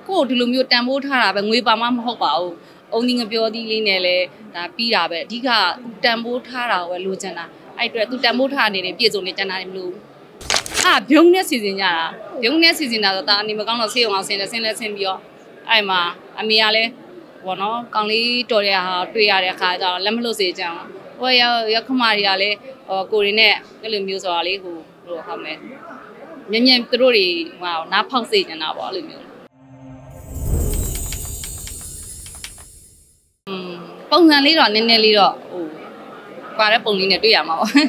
ကိုဒီလိုမျိုးတန်ဖိုးထားတာပဲငွေပါမှမဟုတ်ပါဘူးအုံဒီငပြောသီးလေးနဲ့လဲဒါပြီးတာပဲအဓိကတန်ဖိုးထားတာပဲလိုချင်တာအဲ့အတွက်သူတန်ဖိုးထားအနေနဲ့ပြည့်စုံနေကြတာမလို့ဘုံနဲ့စီစဉ်ကြတာဘုံနဲ့စီစဉ်တာဆိုတာအနေမကောင်းတော့ဆေးရုံအောင်ဆင်းပြီးတော့အဲ့မှာအမေကလည်းဘောနော်ကောင်လေးတော်တဲ့ဟာတွေ့ရတဲ့အခါကျတော့လက်မလွတ်စေချင်ဟိုရခမတွေကလည်းကိုရီနဲ့အဲ့လိုမျိုးဆိုတာလေးဟိုဟုတ်မယ်မြင်သူတို့တွေဟိုနားဖောက်စေချင်တာပေါ့အဲ့လိုမျိုးပုံစံလေးတော့နည်းနည်းလေးတော့ဟိုပါတဲ့ပုံလေးနဲ့တွေ့ရမှာပေါ့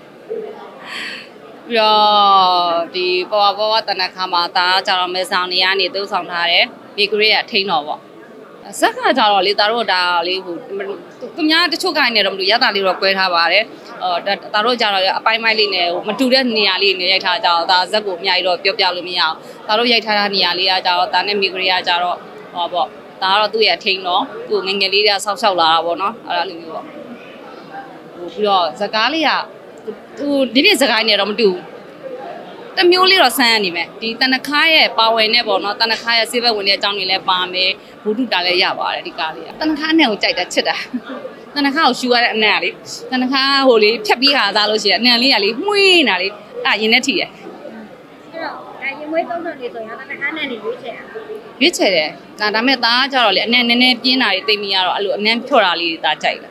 ပြီးတော့ဒီပေါ်တနခါမှာဒါကြတော့မဲဆောင်နေရနေသူဆောင်ထားတယ်မိဂရိကအထိန်တော်ပေါ့ဇက်ကကြတော့လေဒါတို့ဒါလေးဟိုသူများတချို့ခိုင်းနေတော့မလို့ရတာလေးတော့꿰ထားပါတယ်ဒါတို့ကြတော့အပိုင်းပိုင်းလေးနဲ့ဟိုမတူတဲ့နေရာလေးနဲ့ရိုက်ထားကြတော့ဒါဇက်ကိုအများကြီးတော့ပြောပြလို့မရအောင်ဒါတို့ရိုက်ထားတဲ့နေရာလေးကကြတော့ဒါနဲ့မိဂရိကကြတော့ဟောပေါ့ဒါကတော့သူ့ရဲ့အထိန်တော်သူ့ငငယ်လေးတွေကဆောက်ရှောက်လာတာပေါ့နော်အဲ့လိုမျိုးပေါ့ဟိုပြီးတော့ဇကားလေးကသူဒီနေ့ဇကားနေတော့မတူတမျိုးလေးတော့ဆန်းရနေမယ်ဒီတနခါရဲ့ပါဝင်နဲ့ပေါ့နော်တနခါရဲ့ဆေးဘက်ဝင်တဲ့အကြောင်းတွေလည်းပါမယ်ဘူတုတာလည်းရပါတယ်ဒီကားလေးကတနခါနဲ့ကိုကြိုက်တာချစ်တာတနခါကိုရှူရတဲ့အနံ့လေးတနခါဟိုလေးဖြတ်ပြီးခါစားလို့ရှိရင်အနံ့လေးကလေးမှွေးနေတာလေးရင်နဲ့ထီရအဲ့တော့ဒါရင်မွေးသုံးဆောင်နေဆိုရင်တနခါနဲ့နေရွေးချယ်ရွေးချယ်တယ်ဒါမဲ့သားကြတော့လေအနံ့နည်းနည်းပြင်းတာတွေတိတ်မိရတော့အဲ့လိုအနံ့ဖြော့တာလေးတွေသားကြိုက်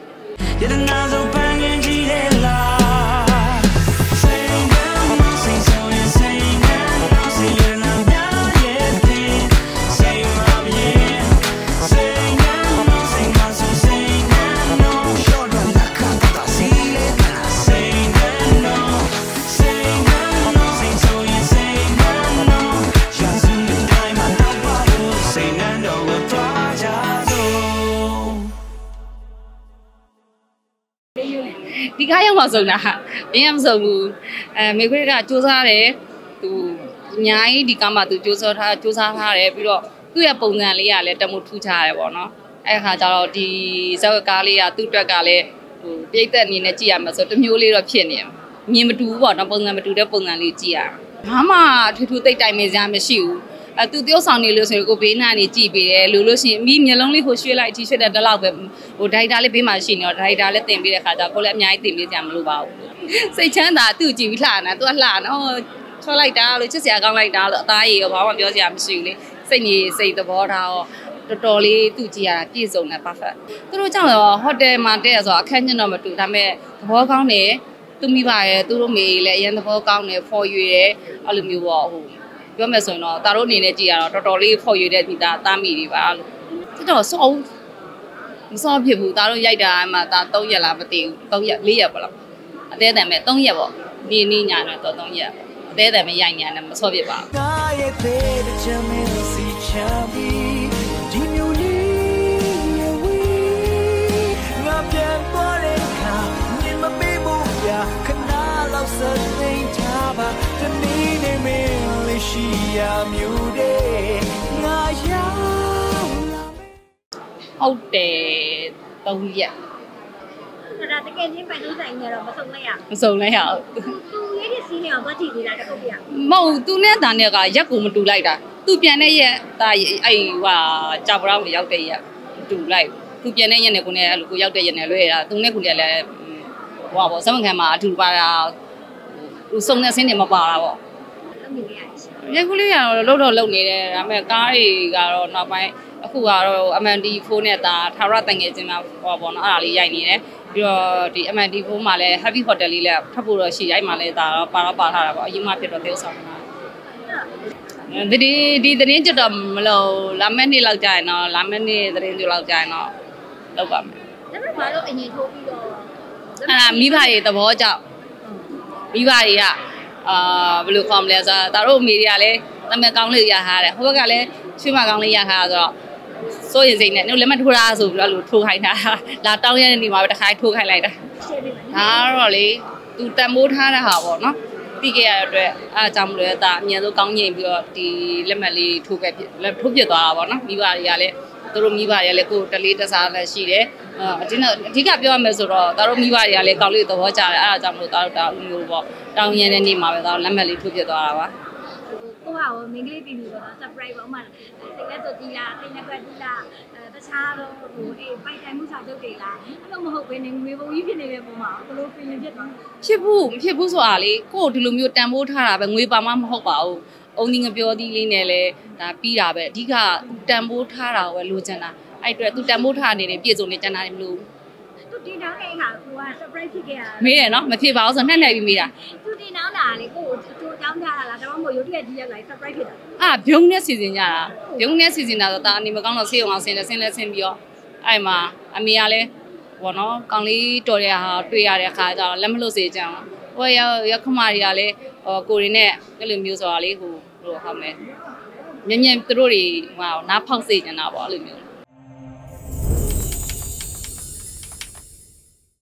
တယ်ဒီကားရောက်မှဆုံးတာအရင်မဆုံးဘူးမိခွေးကစူးစမ်းတယ်သူအများကြီးဒီကားမှာသူစူးစမ်းထားတယ်ပြီးတော့သူ့ရဲ့ပုံစံလေးကလည်းတမို့ထူးခြားတယ်ပေါ့နော်အဲ့ခါကျတော့ဒီဇက်ကားလေးကသူ့အတွက်ကလည်းဟိုပြိတ်သက်အနေနဲ့ကြည့်ရမှာဆိုတမျိုးလေးတော့ဖြစ်နေမြင်မတူဘူးပေါ့နော်ပုံစံမတူတဲ့ပုံစံလေးကြည့်ရဘာမှထူးထူးတိတ်တိုင်နေစရာမရှိဘူးသူတယောက်ဆောင်နေလို့ဆိုရင်ကိုဘေးနာနေကြည့်ပေးတယ်လို့ရှိရင်မိမျက်လုံးလေးကိုရွှေ့လိုက်ရွှေ့တဲ့လောက်ပဲဟိုဒိုက်တာလေးဘေးမှာရှိနေတော့ဒိုက်တာလေးတင်ပေးတဲ့ခါကျကိုလည်းအများကြီးတင်ပေးစရာမလိုပါဘူးစိတ်ချမ်းသာသူ့ကြည့်ပြီးလှတာသူကလှနော်ချောလိုက်တာလို့ချစ်စရာကောင်းလိုက်တာလို့အသားရည်ရောဘာမှပြောစရာမရှိဘူးလေစိတ်ကြီးစိတ်သဘောထားရောတော်တော်လေးသူ့ကြည့်ရတာပြည့်စုံတယ် perfect သူတို့ကြောင့်တော့ဟိုတယ်မှာတဲ့ဆိုအခန်းကျင်းတော့မတူဒါပေမဲ့သဘောကောင်းတယ်သူမိပါရဲ့သူတို့မေလည်းအရင်သဘောကောင်းတယ်ဖော်ရွေတယ်အဲ့လိုမျိုးပေါ့ဟိုပြောမယ်ဆိုရင်တော့ဒါတို့အနေနဲ့ကြည့်ရတော့တော်တော်လေးဖော်ရွေတဲ့မိသားသားမိတွေပါလို့တော်တော်စောမစောဖြစ်ဘူးဒါတို့ရိုက်တာမှဒါ3ရက်လားမသိဘူး3ရက်4ရက်ပေါ့လားအသေးအတန်ပဲ3ရက်ပေါ့နေညာတော့3ရက်အသေးအတန်ပဲရိုက်ညာနဲ့မစောဖြစ်ပါဟုတ်တယ်3ရက်ဒါတကယ်ချင်းပိုင်လို့ဆိုင်နေတော့မဆုံးလိုက်ရမဆုံးလိုက်ရသူရေးတဲ့စီးနေအောင်သွားကြည့်နေတာတခုပြမဟုတ်သူနဲ့တာနဲ့ကရက်ကိုမတူလိုက်တာသူပြန်တဲ့ရက်ဒါအဲ့ဟာကြောက်ပြောင်းကိုရောက်တဲ့ရက်တူလိုက်သူပြန်တဲ့ရက်နဲ့ကိုနဲ့အဲ့လိုကိုရောက်တဲ့ရက်နဲ့လွဲရတာသူနဲ့ကိုလည်းဟိုပါစမခံမှာအထူပါတာသူစုံတဲ့ဆင်းနေမပါတာပေါ့ရက်ကူလေးကတော့လုံနေတယ်ဒါပေမဲ့ကားတွေကတော့နောက်ပိုင်းအခုကတော့ MND4 နဲ့ဒါထာဝရတန်ငယ်ချင်းမှာဟောပေါ့နော်အဲ့ဒါလေးရိုက်နေတယ်ပြီးတော့ဒီ MND4 မှာလည်း Happy Hotel လေးလည်းထပ်ဖို့တော့ရှိရိုက်မှာလည်းဒါတော့ပါထားတာပေါ့အရင်မှဖြစ်တော့တေးဆောင်တာဒီသတင်းကြတော့မလို့လာမယ့်နေ့လောက်ကြာရင်တော့လာမယ့်နေ့သတင်းကြလောက်ကြာရင်တော့လောက်ပါမယ်ဒါပေမဲ့ဘာလို့အရင်ထိုးပြီးတော့အဲ့ဒါမိဘတွေသဘောကြောင့်မိဘတွေကဘယ်လိုခေါ်မလဲဆိုတော့ဒါတို့အမေတွေကလည်းတမန်ကောင်းလေးရထားတယ်ဟိုဘက်ကလည်းချွေးမကောင်းလေးရထားဆိုတော့စိုးရင်စိတ်နဲ့လက်မထိုးတာဆိုပြီးတော့လို့ထိုးခိုင်းတာလာတောင်းရတဲ့နေမှာပဲတစ်ခါထိုးခိုင်းလိုက်တာဒါတော့လေသူတန်မိုးထားတဲ့ဟာပေါ့နော်ပြီးခဲ့ရတဲ့အတွက်အားကြောင့်မလို့ဒါအမြန်ဆုံးကောင်းငိမ့်ပြီးတော့ဒီလက်မှတ်လေးထိုးခဲ့ထိုးပြသွားတာပေါ့နော်မိဘတွေကလည်းသူတို့မိဘတွေကလည်းကိုတလေးတစားလည်းရှိတယ်အဓိကပြောရမယ်ဆိုတော့ဒါတို့မိဘတွေကလည်းကောင်းလေးသဘောကျတယ်အားကြောင့်မလို့ဒါတို့ဒါမျိုးပေါ့တောင်းရတဲ့နေမှာပဲဒါလက်မှတ်လေးထိုးပြသွားတာပါဒဟိုဟာမင်္ဂလိပြီပြီပေါ့နော် surprise ပေါ့မှစိတ်လက်ဆိုတီးလားစိတ်လက်ကွက်တီးလားတခြားတော့ဟိုအေးပိုက်တိုင်မှုစာချုပ်တွေလားအဲ့လိုမဟုတ်ဘဲနဲ့ငွေပုံကြီးဖြစ်နေတဲ့ပုံမှာဘယ်လို feeling ဖြစ်သွားဖြစ်ဘူးဆိုတာလေကို့ဒီလိုမျိုးတန်ဖိုးထားတာပဲငွေပါမှမဟုတ်ပါဘူးအုံဒီငပြောသီးလေးနဲ့လဲဒါပြီးတာပဲအဓိကတန်ဖိုးထားတာကိုပဲလိုချင်တာအဲ့အတွက်သူတန်ဖိုးထားနေတယ်ပြည့်စုံနေကျန်တာမလို့သူတင်တောင်းတဲ့အခါကိုက surprise ဖြစ်ခဲ့တာမေးတယ်နော်မဖြစ်ပါဘူးဆိုနှက်နေပြီးမေးတာသူတင်တောင်းတာလေကိုကိုအကျိုးတောင်းထားတာလားဒါမှမဟုတ်ရုပ်တရက်ကြီးရက်လိုက် surprise ဖြစ်တာဘုံနဲ့စီစဉ်ကြတာဘုံနဲ့စီစဉ်တာဆိုတော့အနေမကောင်းတော့ဆေးရုံအောင်ဆင်းပြီးတော့အဲ့မှာအမေကလည်းဘောနော်ကောင်လေးတော်တဲ့ဟာတွေ့ရတဲ့အခါကျတော့လက်မလို့စေကြအောင်ဟိုရခမတွေကလည်းကိုရင်းနဲ့အဲ့လိုမျိုးဆိုတာလေးဟိုဟောမယ်မြင်သူတို့တွေဟိုနားဖောက်စေချင်တာပေါ့အဲ့လိုမျိုး